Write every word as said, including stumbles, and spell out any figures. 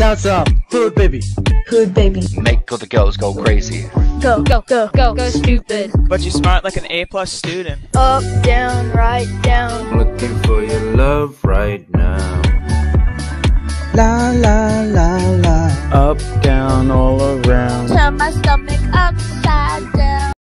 That's a hood baby. Hood baby. Make all the girls go crazy. Go, go, go, go, go stupid. But you smart like an A plus student. Up, down, right, down. Looking for your love right now. La la la la. Up, down, all